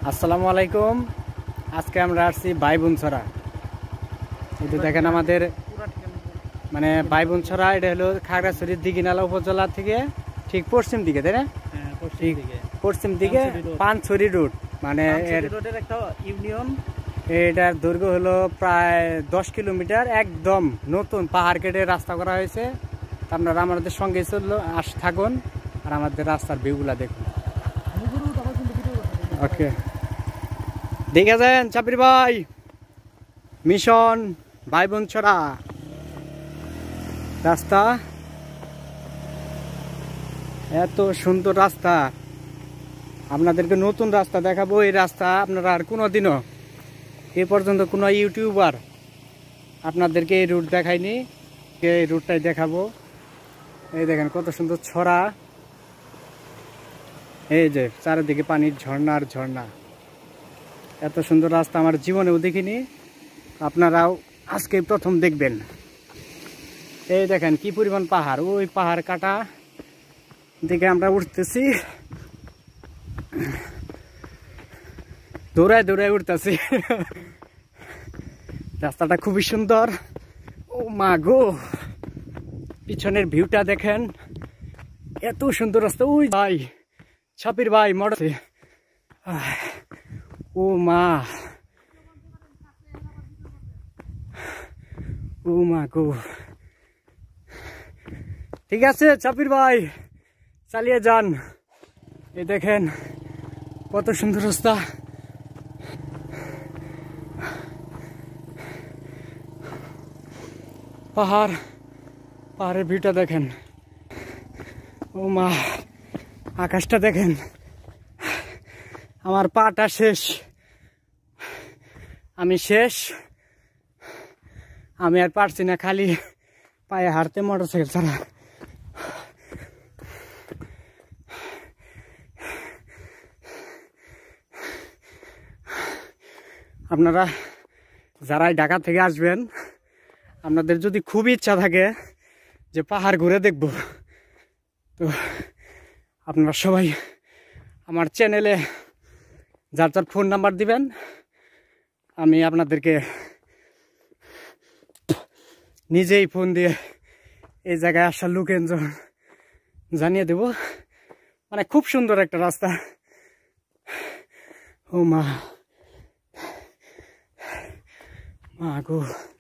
আসসালামু আলাইকুম। আজকে আমরা আসছি বাইবুনছড়া। এই দেখেন আমাদের মানে বাইবুনছড়া, এটা হলো খাগড়াছড়ি দিঘিনালা উপজেলা থেকে ঠিক পশ্চিম দিকে, তাই না? পশ্চিম দিকে পানছড়ি রোড, মানে একটা ইউনিয়ন। এটার দৈর্ঘ্য হলো প্রায় 10 কিলোমিটার। একদম নতুন পাহাড় কেটে রাস্তা করা হয়েছে। আপনারা আমাদের সঙ্গে থাকুন আর আমাদের রাস্তার ভিউগুলা দেখুন। ওকে, দেখে যান চাপির ভাই, মিশন বাইবুনছড়া রাস্তা। এত সুন্দর রাস্তা, আপনাদেরকে নতুন রাস্তা দেখাবো। এই রাস্তা আপনারা আর কোনোদিনও এ পর্যন্ত কোনো ইউটিউবার আপনাদেরকে এই রুট দেখায়নি। এই রুটটাই দেখাবো। এই দেখেন কত সুন্দর ছড়া, এই যে চারিদিকে পানির ঝর্ণা আর ঝর্ণা। এত সুন্দর রাস্তা আমার জীবনেও দেখিনি, আপনারাও আজকে প্রথম দেখবেন। এই দেখেন কি পরিমাণ পাহাড়, ওই পাহাড় কাটা দিকে আমরা উঠতেছি, দৌড়ায় দৌড়ায় উঠতেছি। রাস্তাটা খুবই সুন্দর। ও মা গো, পিছনের ভিউটা দেখেন, এত সুন্দর রাস্তা। ওই ভাই ছাপির ভাই মরছে। ও মা, ও মা গো। ঠিক আছে ছাপির ভাই, চালিয়ে যান। এই দেখেন কত সুন্দর রাস্তা। পাহাড়ের ভিউটা দেখেন। ও মা, আকাশটা দেখেন। আমার পাটা শেষ, আমি শেষ। আমি আর পারছি না, খালি পায়ে হাঁটতে, মোটরসাইকেল ছাড়া। আপনারা যারাই ঢাকা থেকে আসবেন, আপনাদের যদি খুব ইচ্ছা থাকে যে পাহাড় ঘুরে দেখব, তো আপনারা সবাই আমার চ্যানেলে যার যার ফোন নাম্বার দিবেন, আমি আপনাদেরকে নিজেই ফোন দিয়ে এই জায়গায় আসার লোকেশন জানিয়ে দেব। মানে খুব সুন্দর একটা রাস্তা। ও মা, মা গো।